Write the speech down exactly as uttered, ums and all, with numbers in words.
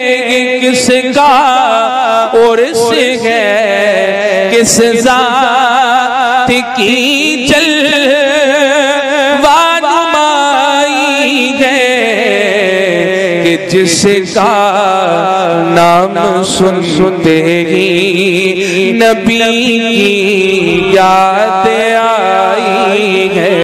किसका उर्स है, किस ज़ात की जलवा नुमाई है कि जिसका नाम सुन सुनते ही नबी की याद आई है।